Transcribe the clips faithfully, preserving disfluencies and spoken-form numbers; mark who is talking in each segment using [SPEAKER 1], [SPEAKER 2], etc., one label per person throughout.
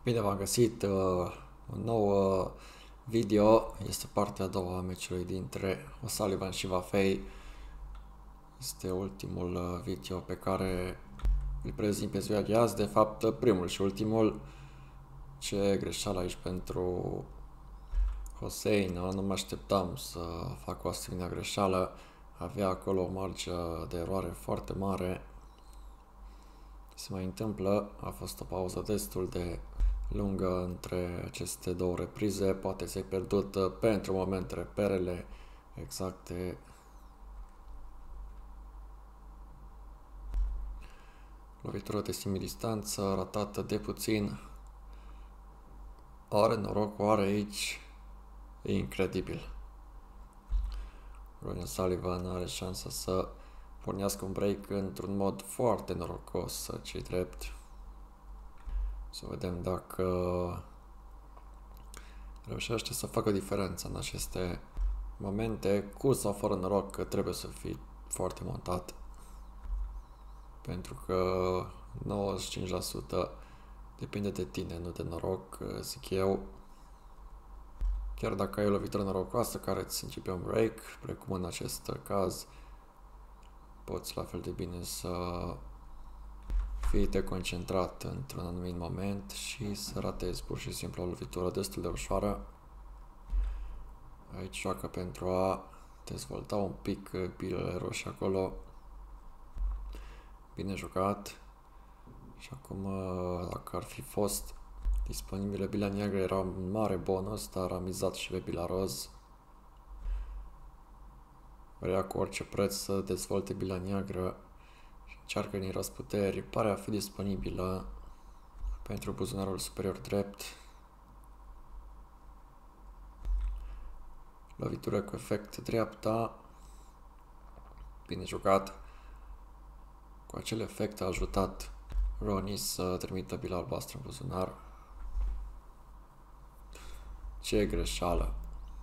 [SPEAKER 1] Bine v-am găsit, uh, un nou uh, video, este partea a doua a meciului dintre O'Sullivan și Vaffei. Este ultimul uh, video pe care îl prezint pe ziua de azi, de fapt primul și ultimul. Ce greșeală aici pentru Hossein, nu mă așteptam să fac o asemenea greșeală, avea acolo o marge de eroare foarte mare. Se mai întâmplă, a fost o pauză destul de lungă între aceste două reprize, poate ți-ai pierdut uh, pentru moment reperele exacte. Lovitură de semidistanță, ratată de puțin. Are noroc, o are aici, e incredibil. Ronnie O'Sullivan are șansa să pornească un break într-un mod foarte norocos, ce-i drept. Să vedem dacă reușește să facă diferența în aceste momente, cu sau fără noroc, că trebuie să fii foarte montat. Pentru că nouăzeci și cinci la sută depinde de tine, nu de noroc, zic eu. Chiar dacă ai o lovitură norocoasă care îți începe un break, precum în acest caz, poți la fel de bine să fii te concentrat într-un anumit moment și să ratezi pur și simplu o lovitură destul de ușoară. Aici joacă pentru a dezvolta un pic pilele roșii acolo. Bine jucat. Și acum, dacă ar fi fost disponibile bila neagră, era un mare bonus, dar am mizat și pe bila roz. Vrea cu orice preț să dezvolte bila neagră și încearcă din răsputeri. Pare a fi disponibilă pentru buzunarul superior drept. Lovitură cu efect dreapta. Bine jucat. Cu acel efect a ajutat Ronnie să trimită bila albastră în buzunar. Ce greșeală!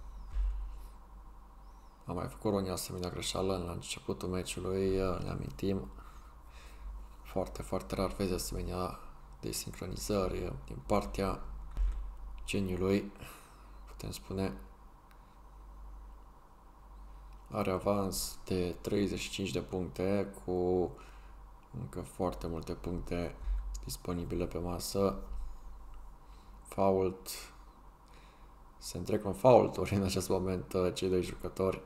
[SPEAKER 1] Am mai făcut Ronnie asemenea greșeală la începutul meciului, ne amintim. Foarte, foarte rar vezi asemenea desincronizări din partea geniului, putem spune. Are avans de treizeci și cinci de puncte, cu încă foarte multe puncte disponibile pe masă. Fault. Se întrec în faulturi în acest moment cei doi jucători.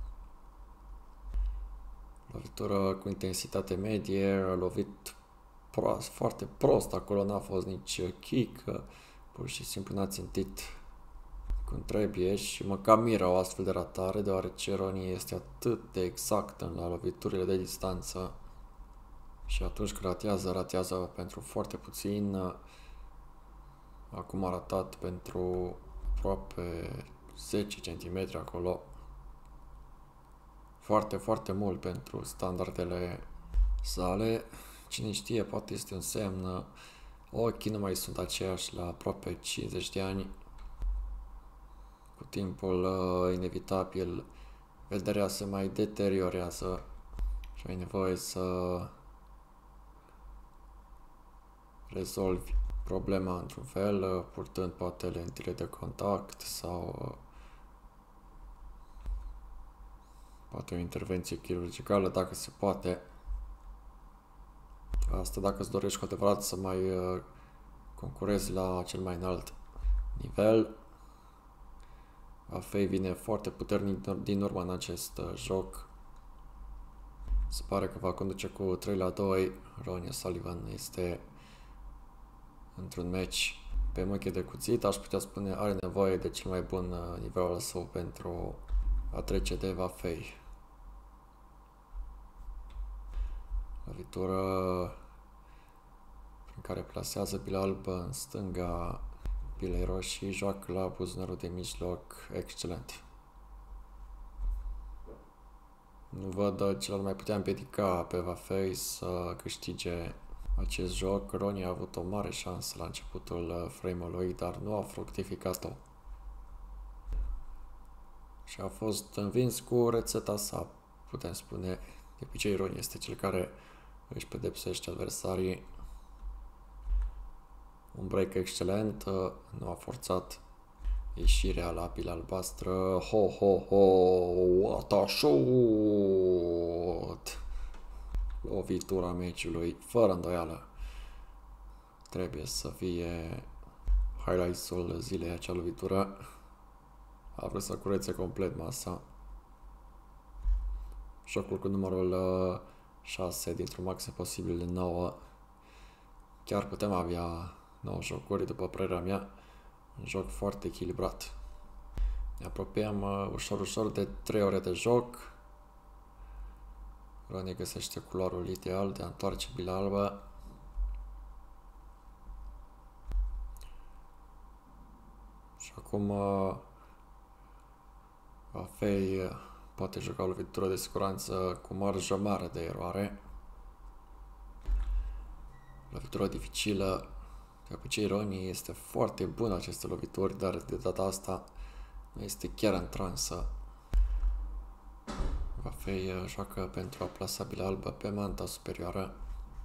[SPEAKER 1] Lovitură cu intensitate medie, a lovit prost, foarte prost acolo, n-a fost nici kick, pur și simplu n-a țintit cum trebuie și mă cam miră o astfel de ratare, deoarece Ronnie este atât de exact la loviturile de distanță și atunci când ratează, ratează pentru foarte puțin. Acum a ratat pentru aproape zece centimetri acolo. Foarte, foarte mult pentru standardele sale. Cine știe, poate este un semn. Ochii nu mai sunt aceiași la aproape cincizeci de ani. Cu timpul, inevitabil, vederea se mai deteriorează și ai nevoie să rezolvi problema într-un fel, purtând poate lentile de contact sau poate o intervenție chirurgicală, dacă se poate. Asta dacă îți dorești cu adevărat să mai concurezi la cel mai înalt nivel. Vaffei vine foarte puternic din urmă în acest joc. Se pare că va conduce cu trei la doi. Ronnie O'Sullivan este într-un meci pe mâche de cuțit. Aș putea spune are nevoie de cel mai bun nivel al său pentru a trece de Vaffei. Lovitură prin care plasează bila albă în stânga bilei roșii, joacă la buzunarul de mijloc, excelent. Nu văd ce l-ar mai putea împiedica pe Vaffei să câștige acest joc. Ronnie a avut o mare șansă la începutul frame-ului, dar nu a fructificat-o. Și a fost învins cu rețeta sa, putem spune. De obicei, Ronnie este cel care își pedepsește adversarii. Un break excelent, nu a forțat ieșirea la pila albastră. Ho, ho, ho, what a shot! Lovitura meciului, fără îndoială. Trebuie să fie highlights-ul zilei acea lovitură. A vrut să curețe complet masa. Jocul cu numărul șase dintr-un maxim posibil de nouă. Chiar putem avea nouă jocuri, după părerea mea. Un joc foarte echilibrat. Ne apropiem uh, ușor, ușor de trei ore de joc. Ronnie găsește culoarul ideal de a întoarce bila albă. Și acum uh, Vafei uh, poate juca o lovitură de siguranță cu marjă mare de eroare. Lovitură dificilă. De obicei Ronnie este foarte bun aceste lovituri, dar de data asta nu este chiar în transă. Vafei joacă pentru a plasa bila albă pe manta superioară.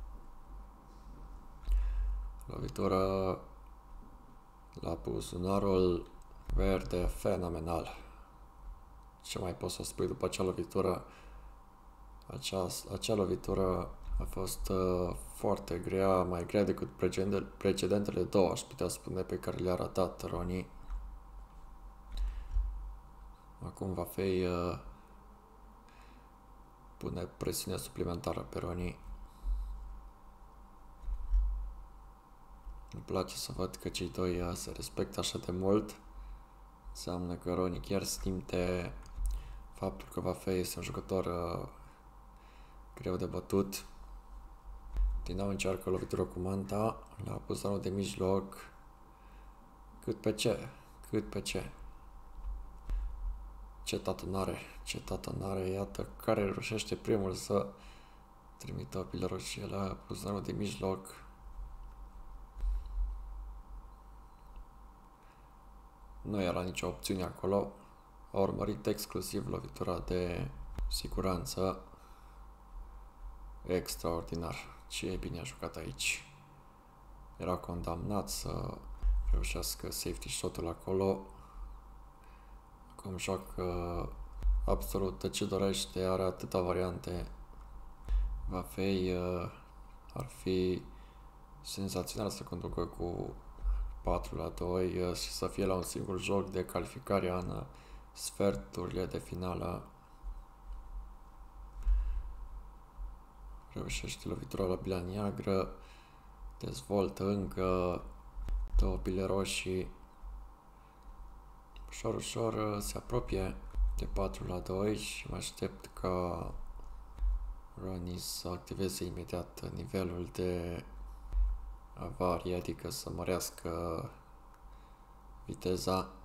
[SPEAKER 1] Lovitură la buzunarul verde, fenomenal. Ce mai poți să spui după acea lovitură? Acea, acea lovitură a fost uh, foarte grea, mai grea decât precedentele două, aș putea spune, pe care le-a ratat Ronnie. Acum Vafei uh, pune presiune suplimentară pe Ronnie. Îmi place să văd că cei doi uh, se respectă așa de mult. Înseamnă că Ronnie chiar simte faptul că Vafei este un jucător uh, greu de bătut. Din nou încearcă lovitură cu manta la buzunarul de mijloc. Cât pe ce? Cât pe ce? Ce tatonare, ce tatonare, iată care reușește primul să trimită o bilă roșie la buzunarul de mijloc. Nu era nicio opțiune acolo. A urmărit exclusiv lovitura de siguranță. Extraordinar. Ce bine a jucat aici. Era condamnat să reușească safety shot-ul acolo. Acum joacă absolut ce dorește, are atâta variante. Vafei uh, ar fi senzațional să conducă cu patru la doi uh, și să fie la un singur joc de calificare în sferturile de finală. Reușește lovitura la bila neagră, dezvoltă încă două bile roșii. Ușor, ușor se apropie de patru la doi și mă aștept ca Ronnie să activeze imediat nivelul de avarie, adică să mărească viteza.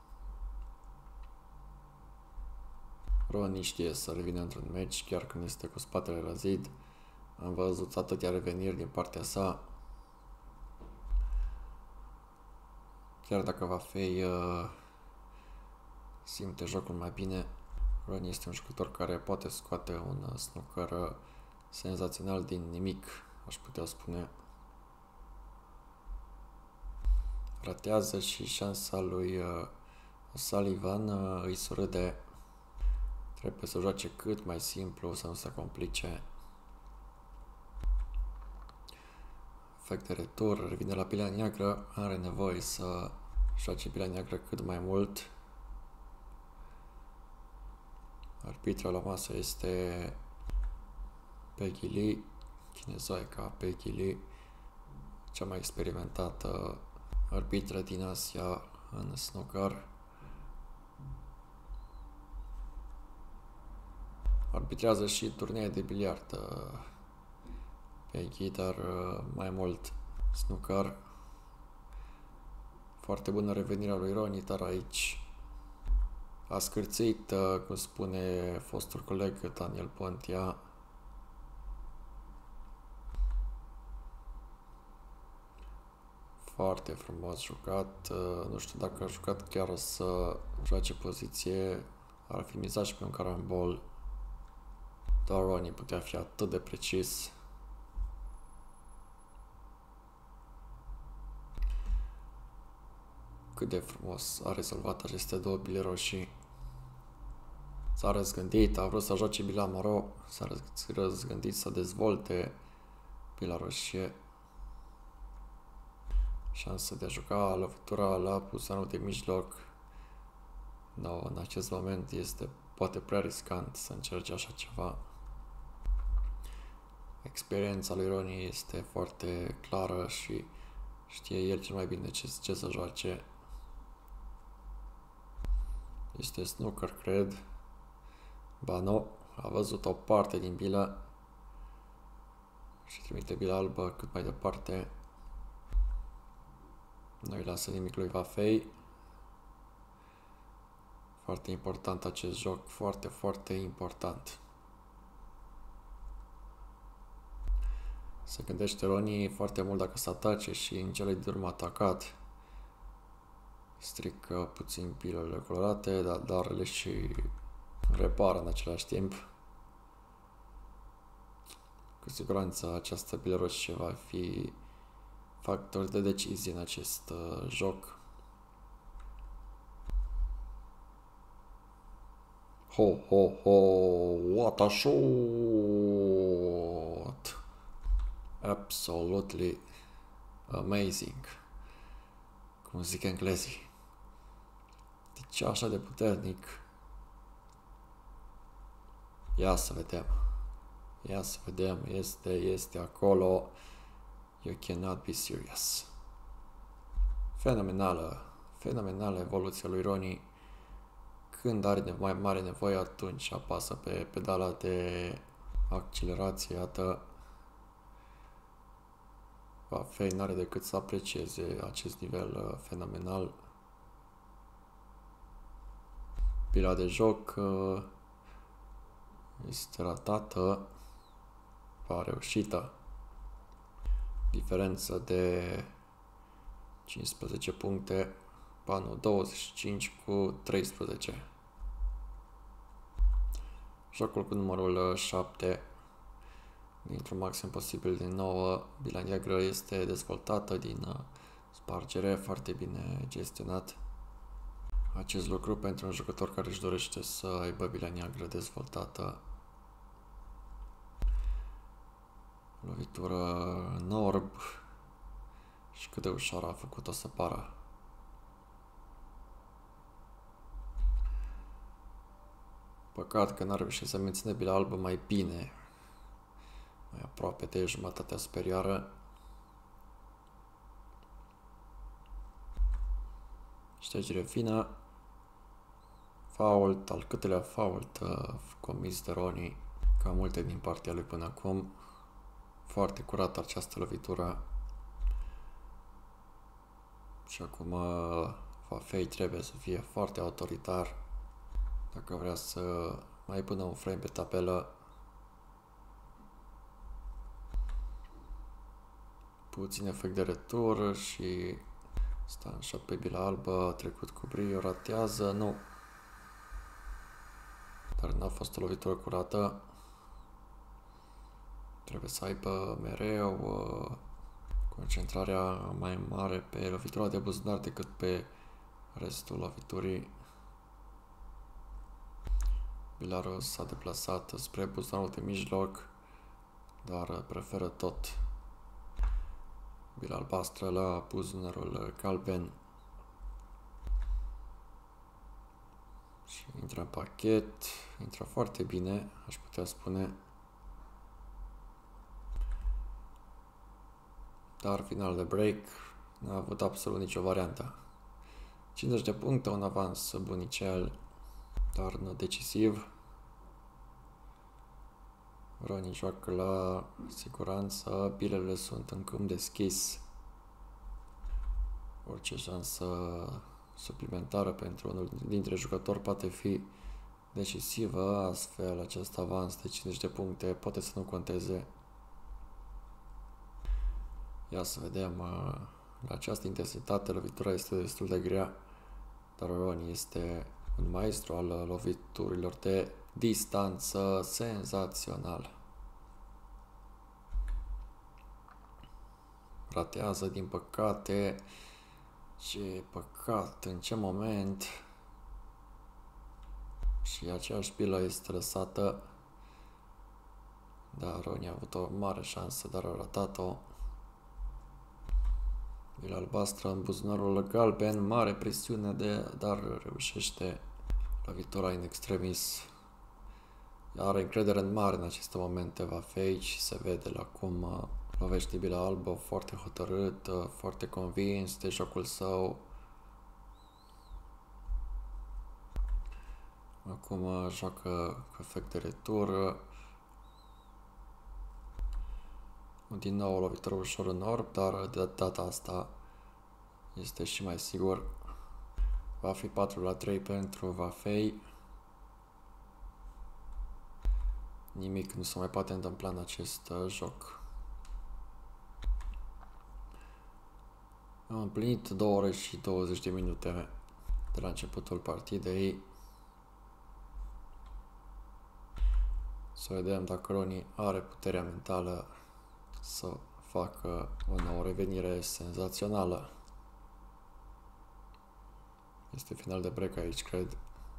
[SPEAKER 1] Ronnie știe să revină într-un meci chiar când este cu spatele la zid. Am văzut atâtea reveniri din partea sa. Chiar dacă Vafei uh, simte jocul mai bine, Ronnie este un jucător care poate scoate un snooker senzațional din nimic, aș putea spune. Ratează și șansa lui uh, O'Sullivan uh, îi surâde. Trebuie să joace cât mai simplu, să nu se complice. Efect de retur, revine la bila neagră, are nevoie să joace bila neagră cât mai mult. Arbitra la masă este Peggy Lee, chinezoica Peggy Lee, cea mai experimentată arbitră din Asia în snooker. Arbitrează și turnee de biliard Peggy, dar mai mult snooker. Foarte bună revenirea lui Ronnie, dar aici a scârțit, cum spune fostul coleg Daniel Pontia. Foarte frumos jucat. Nu știu dacă a jucat chiar să joace poziție. Ar fi mizat și pe un carambol. Dar Ronnie putea fi atât de precis. cât de frumos a rezolvat aceste două bile roșii. S-a răzgândit, a vrut să joace bila maro, s-a răzgândit să dezvolte bila roșie. Șansă de a juca lovitura la buzuanul de mijloc. No, în acest moment este poate prea riscant să încerce așa ceva. Experiența lui Ronnie este foarte clară și știe el cel mai bine ce, ce să joace. Este snooker, cred. Ba nu, a văzut o parte din bilă și trimite bila albă cât mai departe. Nu îi lasă nimic lui Vafei. Foarte important acest joc, foarte, foarte important. Se gândește Ronnie foarte mult dacă să atace și în cele din urmă atacat. Strică puțin pilele colorate, dar, dar le și repară în același timp. Cu siguranță această bilă roșie va fi factor de decizie în acest uh, joc. Ho, ho, ho, what a shot! Absolutely amazing. Cum zic englezii. De ce așa de puternic? Ia să vedem. Ia să vedem. Este, este acolo. You cannot be serious. Fenomenală. Fenomenală evoluția lui Ronnie. Când are mai mare nevoie, atunci apasă pe pedala de accelerație. Iată. Vafei n-are decât să aprecieze acest nivel uh, fenomenal. Bila de joc uh, este ratată. Va reușită. Diferență de cincisprezece puncte. Panul douăzeci și cinci cu treisprezece. Jocul cu numărul șapte. Dintr-un maxim posibil de nouă, bila neagră este dezvoltată din spargere, foarte bine gestionat. Acest lucru pentru un jucător care își dorește să aibă bila neagră dezvoltată. Lovitură în orb și cât de ușor a făcut-o să pară. Păcat că n-a reușit să mențină bila albă mai bine. Mai aproape de jumătatea superioară. Ștergere fină. Fault, al câtelea fault uh, comis de Ronnie, ca multe din partea lui până acum. Foarte curată această lovitură. Și acum uh, Vafei trebuie să fie foarte autoritar dacă vrea să mai pună un frame pe tabelă. Puțin efect de retur și stă în shot pe bila albă, a trecut cu brio, ratează, nu. Dar n-a fost o lovitură curată. Trebuie să aibă mereu uh, concentrarea mai mare pe lovitura de buzunar decât pe restul loviturii. Bilarul s-a deplasat spre buzunarul de mijloc, dar preferă tot bila albastră la buzunarul galben. Și intră în pachet, intră foarte bine, aș putea spune. Dar final de break n-a avut absolut nicio variantă. cincizeci de puncte, un avans bunicel, dar nu decisiv. Ronnie joacă la siguranță, bilele sunt în câmp deschis. Orice șansă suplimentară pentru unul dintre jucători poate fi decisivă, astfel acest avans de cincizeci de puncte poate să nu conteze. Ia să vedem, la această intensitate lovitura este destul de grea, dar Ronnie este un maestru al loviturilor de distanță senzațional. Ratează, din păcate, Ce păcat, în ce moment. Și aceeași bilă este lăsată. Dar Roni a avut o mare șansă, dar a ratat-o. Bila albastră în buzunarul galben, mare presiune, de, dar reușește lovitura in extremis. Are încredere în mare în aceste momente, va fake și se vede la cum lovește bila albă, foarte hotărât, foarte convins de jocul său. Acum joacă cu efect de retur. Din nou o lovitură ușor în orb, dar de data asta este și mai sigur. Va fi patru la trei pentru Vafei. Nimic nu se mai poate întâmpla în acest uh, joc. Am împlinit două ore și douăzeci de minute de la începutul partidei. Să vedem dacă Roni are puterea mentală să facă o nouă revenire senzațională. Este final de break aici, cred.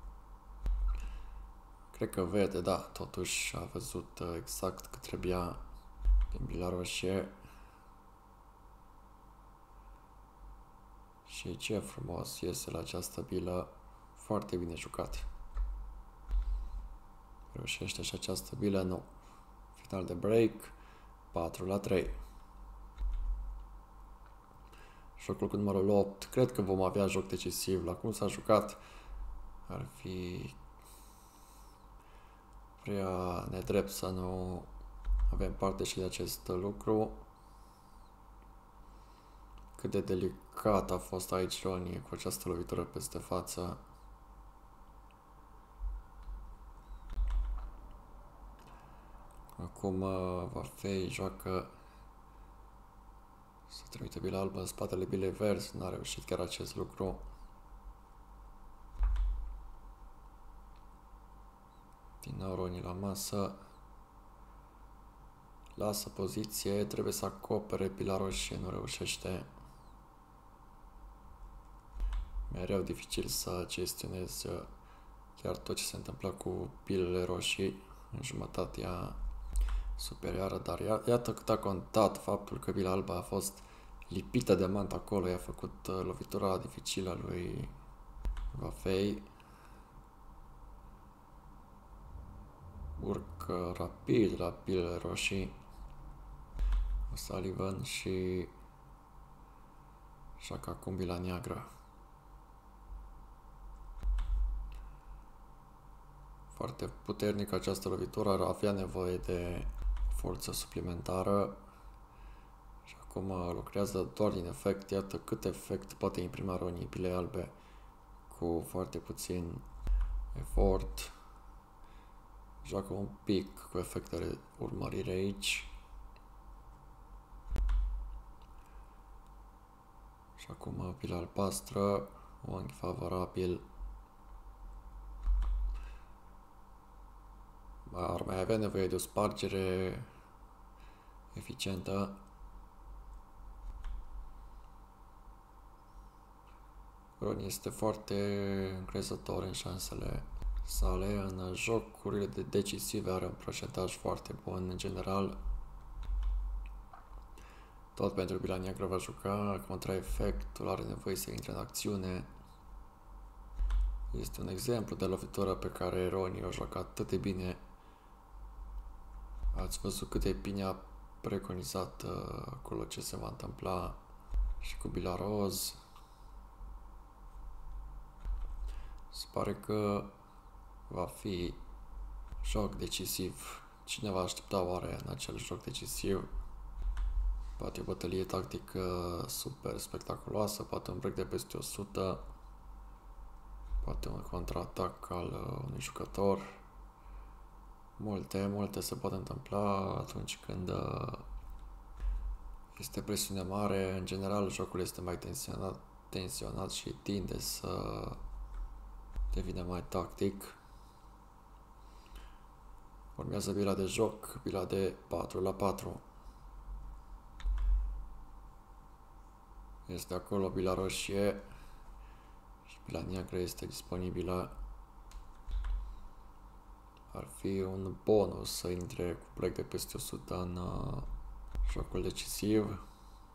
[SPEAKER 1] Cred că vede, da, totuși a văzut exact cât trebuia din bila roșie. Și ce frumos iese la această bilă, foarte bine jucat. Reușește și această bilă, nu. Final de break, patru la trei. Jocul cu numărul opt, cred că vom avea joc decisiv. La cum s-a jucat, ar fi prea nedrept să nu avem parte și de acest lucru. Cât de delicat a fost aici Roni cu această lovitură peste față. Acum Vafei joacă să trimite bila albă în spatele bilei verzi, n-a reușit chiar acest lucru. Din nou Roni la masă. Lasă poziție, trebuie să acopere bila roșie, nu reușește. Mereu dificil să gestionezi chiar tot ce se întâmplă cu bilele roșii în jumătatea superioară, dar iată cât a contat faptul că bila albă a fost lipită de mant acolo, i-a făcut lovitura dificilă lui Vafei. Urcă rapid la bilele roșii Sullivan și joacă acum bila neagră. Foarte puternică această lovitură, ar avea nevoie de forță suplimentară. Și acum lucrează doar din efect. Iată cât efect poate imprima Roni bilei albe cu foarte puțin efort. Joacă un pic cu efectele urmărire aici. Și acum bila albastră, unghi favorabil. Ar mai avea nevoie de o spargere eficientă. Roni este foarte încrezător în șansele sale. În jocurile de decisive are un procentaj foarte bun în general. Tot pentru bila neagră va juca, contra efectul are nevoie să intre în acțiune. Este un exemplu de lovitură pe care Roni o joacă atât de bine. Ați văzut cât de bine a preconizat uh, acolo ce se va întâmpla și cu bila roz. Se pare că va fi joc decisiv. Cine va aștepta oare în acel joc decisiv? Poate o bătălie tactică super spectaculoasă, poate un break de peste o sută, poate un contraatac al unui jucător. Multe, multe se pot întâmpla atunci când este presiune mare. În general, jocul este mai tensionat, tensionat și tinde să devină mai tactic. Urmează bila de joc, bila de patru la patru. Este acolo bila roșie și bila neagră este disponibilă. Ar fi un bonus să intre cu break de peste o sută în uh, jocul decisiv.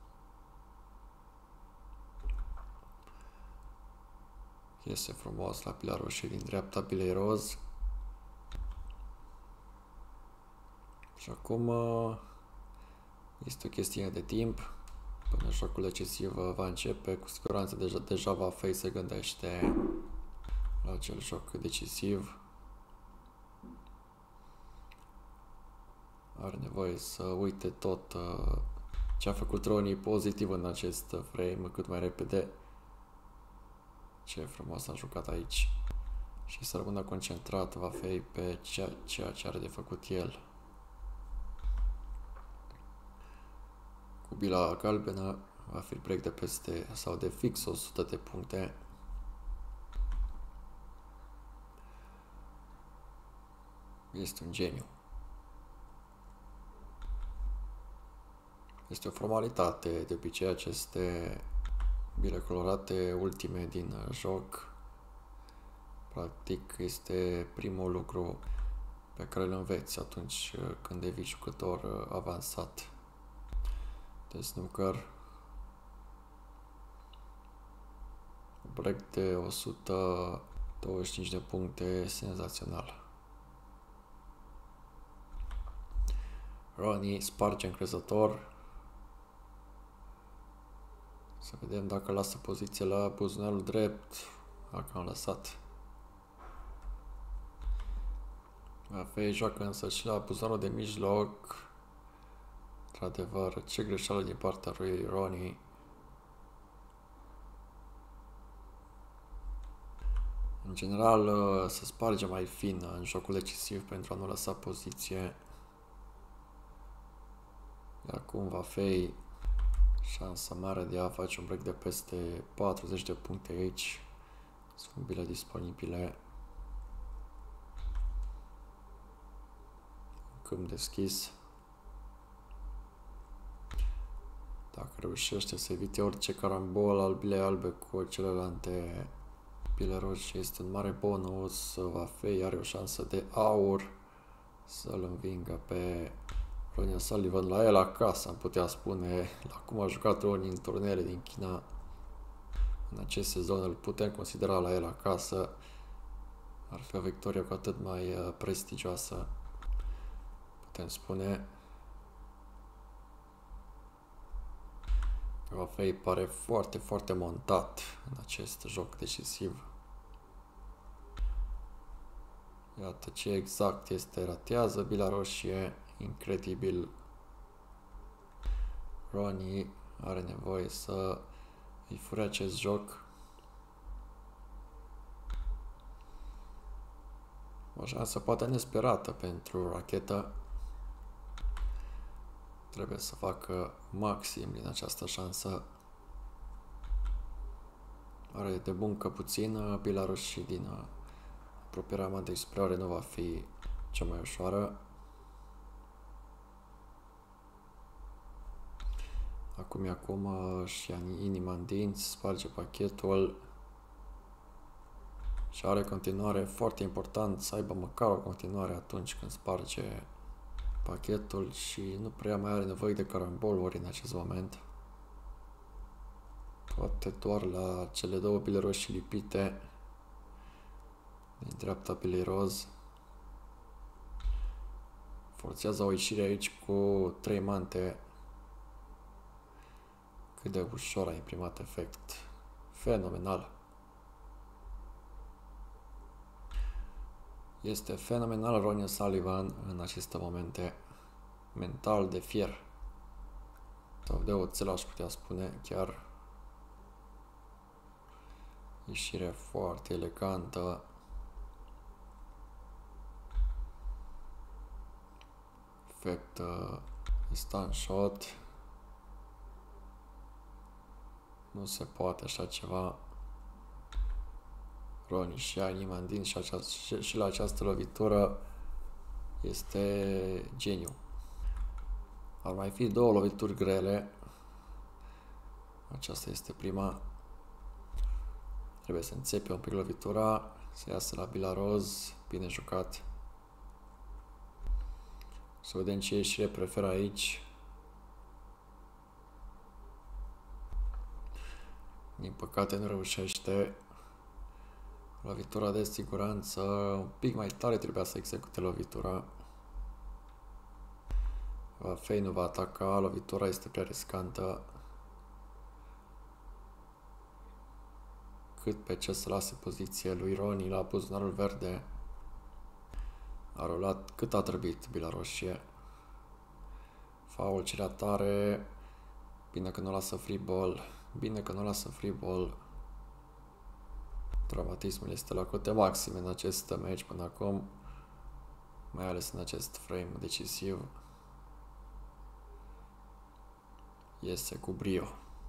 [SPEAKER 1] Este frumos la bila roșie din dreapta bilei roz. Și acum uh, este o chestiune de timp până jocul decisiv va începe. Cu siguranță deja, deja va fi se gândește la acel joc decisiv. Are nevoie să uite tot uh, ce a făcut Ronnie pozitiv în acest frame cât mai repede. Ce frumos a jucat aici. Și să rămână concentrat va fi pe ceea, ceea ce are de făcut el. Cu bila galbenă va fi break de peste sau de fix o sută de puncte. Este un geniu. Este o formalitate, de obicei aceste bile colorate ultime din joc. Practic este primul lucru pe care îl înveți atunci când devii jucător avansat de snooker. Break de o sută douăzeci și cinci de puncte, senzațional. Ronnie sparge încrezător. Să vedem dacă lasă poziție la buzunarul drept. Dacă am lăsat. Afei joacă însă și la buzunarul de mijloc. Într-adevăr, ce greșeală din partea lui Ronnie. În general, să sparge mai fin în jocul decisiv pentru a nu lăsa poziție. Acum va fi șansa mare de a face un break de peste patruzeci de puncte aici. Sunt bile disponibile. Câmp deschis. Dacă reușește să evite orice carambol al bilei albe cu celelalte bile roșii, este un mare bonus. Va fi, are o șansă de aur să-l învingă pe Ronnie Sullivan la el acasă, am putea spune, la cum a jucat Ronnie în turneele din China în acest sezon, îl putem considera la el acasă. Ar fi o victorie cu atât mai prestigioasă, putem spune. Rafei pare foarte, foarte montat în acest joc decisiv. Iată ce exact este, ratează bila roșie, incredibil. Ronnie are nevoie să îi fure acest joc. O șansă poate nesperată pentru rachetă. Trebuie să facă maxim din această șansă. Are de bun că puțin bila roșie din apropierea mandei superioare nu va fi cea mai ușoară. Acum e acum și ia inima în dinți, sparge pachetul și are continuare. Foarte important să aibă măcar o continuare atunci când sparge pachetul și nu prea mai are nevoie de caramboluri în acest moment. Poate doar la cele două bile roșii lipite din dreapta bilei roz. Forțează o ieșire aici cu trei mante. Cât de ușor a imprimat efect. Fenomenal. Este fenomenal Ronnie Sullivan în aceste momente. Mental de fier. Sau de oțel, aș putea spune chiar. Ieșire foarte elegantă. Efect uh, stand shot. Nu se poate așa ceva. Ronnie și ia inima în dinți și, aceast, și, și la această lovitură este geniu. Ar mai fi două lovituri grele. Aceasta este prima. Trebuie să înțepe un pic lovitura, să iasă la Bilaroz, bine jucat. Să vedem ce ieșire preferă aici. Din păcate nu reușește. Lovitura de siguranță, un pic mai tare trebuia să execute lovitura. Vafei nu va ataca, lovitura este prea riscantă. Cât pe ce să lase poziție lui Roni la buzunarul verde. A rulat cât a trebuit bila roșie. Faul cerea tare. Bine că nu lasă free ball. Bine că nu lasă free ball. Dramatismul este la cote maxime în acest match până acum. Mai ales în acest frame decisiv. Iese cu brio.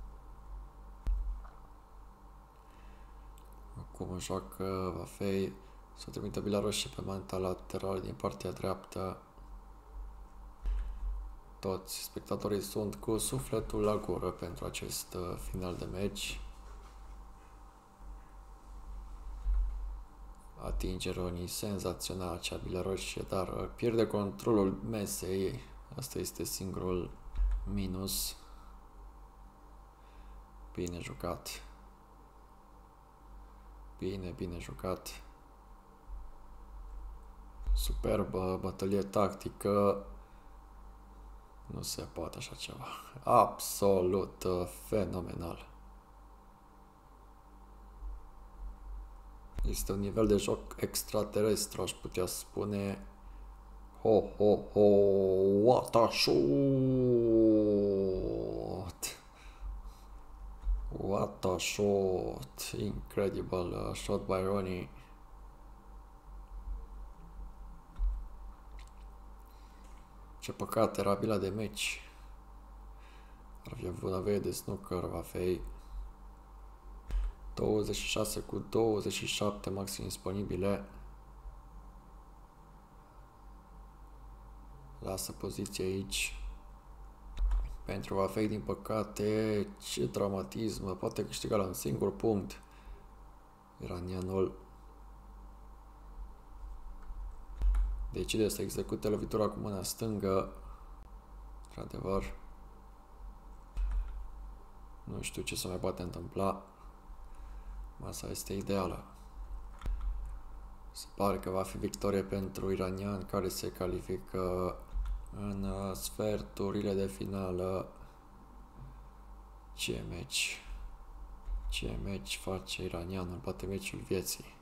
[SPEAKER 1] Acum joacă Vafei. Să trimite bila roșie pe manta lateral din partea dreaptă. Toți spectatorii sunt cu sufletul la gură pentru acest final de meci. Atinge Roni senzațional acea bila roșie, dar pierde controlul mesei. Asta este singurul minus. Bine jucat. Bine, bine jucat. Superbă bătălie tactică. Nu se poate așa ceva. Absolut fenomenal. Este un nivel de joc extraterestru, aș putea spune. Ho, ho, ho, what a shot! What a shot! Incredible shot by Roni. Ce păcat, era bila de meci. Ar fi avut nevoie de snooker, Vafei. douăzeci și șase cu douăzeci și șapte maxim disponibile. Lasă poziție aici. Pentru Vafei, din păcate, ce dramatism. Poate câștiga la un singur punct. Iranianul decide să execute lovitura cu mâna stângă. Într-adevăr, nu știu ce se mai poate întâmpla. Masa este ideală. Se pare că va fi victorie pentru iranian, care se califică în sferturile de finală. Ce meci! Ce meci face iranianul, poate meciul vieții.